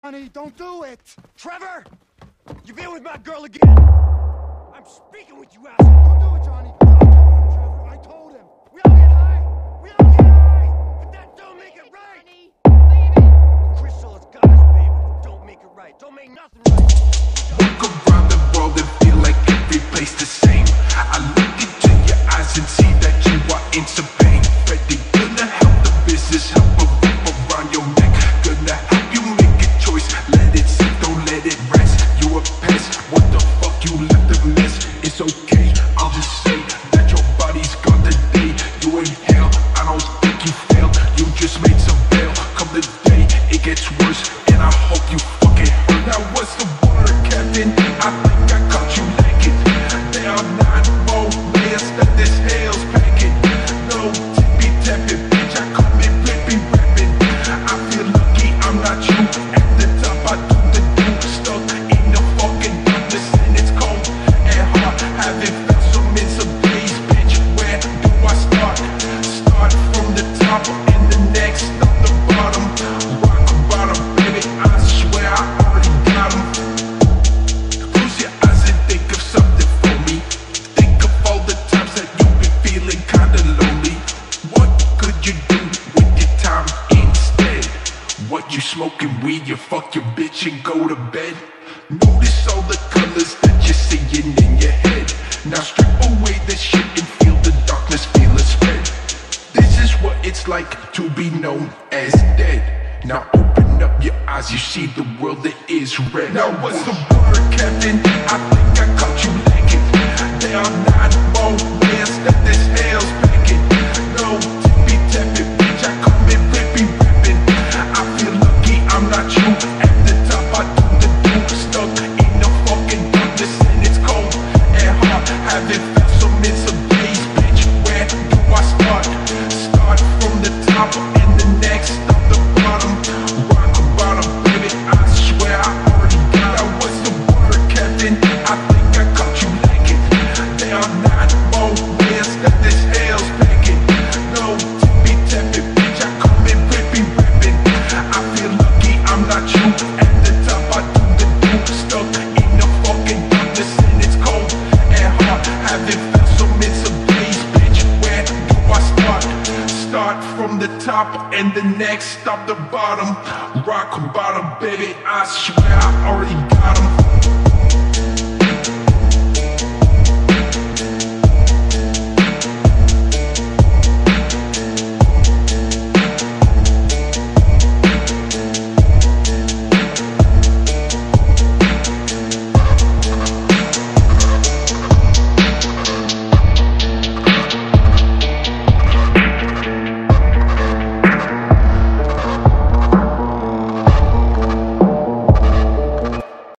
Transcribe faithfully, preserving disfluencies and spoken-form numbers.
Johnny, don't do it! Trevor! You've been with my girl again! I'm speaking with you, asshole! Don't do it, Johnny! I told him, Trevor, I told him! We all get high! We all get high! But that don't make it right! Crystal has got us, baby. Don't make it right. Don't make nothing right. Walk around the world and feel like every place the same. I look into your eyes and see that you are in some pain. Ready, gonna help the business, help a rope around your neck. Gonna help you make a choice. Let it sit, don't let it rest. You a pest, what the fuck you left a mess. It's okay, I'll just say that your body's gone today. You ain't hell, I don't think you failed. You just made some bail. Come the day, it gets worse, and I hope you fucking hurt. Now what's the word, Captain? I think I caught you naked. There are nine more layers that this hell's packing. No tippy tapping, bitch, I come in flipping rapping. I feel lucky I'm not you. At the top I do the do. Stuck in the fucking darkness and it's cold and hard. Haven't felt some in some days, bitch. Where do I start? Start from the top and the next up the bottom. Rock bottom, baby, I swear I already got 'em. Close your eyes and think of something for me. Think of all the times that you've been feeling kinda lonely. What could you do with your time instead? What, you smoking weed, you fuck your bitch and go to bed? Notice all the colors that you're seeing in your head. Now strip away this shit and feel the darkness, feel it spread. This is what it's like to be known as dead. Now open up your eyes, you see the world that is red. Now what's the word, Captain? I think I caught you naked. There are nine more layers that this hell's packing. No tippy tapping, bitch, I come in flipping rapping. I feel lucky I'm not you. At the top I do the do. Stuck in the fucking darkness and it's cold and hard. Haven't felt some in some days, bitch. Where do I start? Start from the top and the next up the bottom. Rock bottom, baby, I swear I already got 'em. What's the word, Captain? I think I caught you naked. There are nine more layers that this hell's packing. No tippy tapping, bitch, I come in flipping rapping. I feel lucky I'm not you. At the top I do the do. Stuck in the fucking darkness and it's cold and hard. Haven't felt some in some days, bitch. Where do I start? Start from the top and the next stop the bottom. Rock bottom, baby, I swear I already got 'em.